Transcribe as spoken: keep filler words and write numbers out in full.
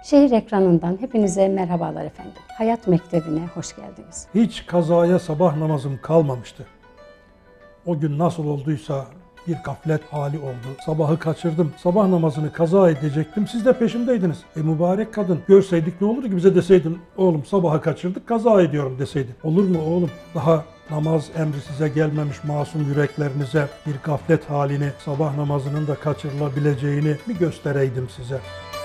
Şehir ekranından hepinize merhabalar efendim. Hayat Mektebi'ne hoş geldiniz. Hiç kazaya sabah namazım kalmamıştı. O gün nasıl olduysa bir gaflet hali oldu. Sabahı kaçırdım. Sabah namazını kaza edecektim. Siz de peşimdeydiniz. E mübarek kadın, görseydik ne olurdu ki bize deseydin, oğlum sabahı kaçırdık, kaza ediyorum deseydin. Olur mu oğlum? Daha namaz emri size gelmemiş masum yüreklerinize bir gaflet halini, sabah namazının da kaçırılabileceğini bir göstereydim size.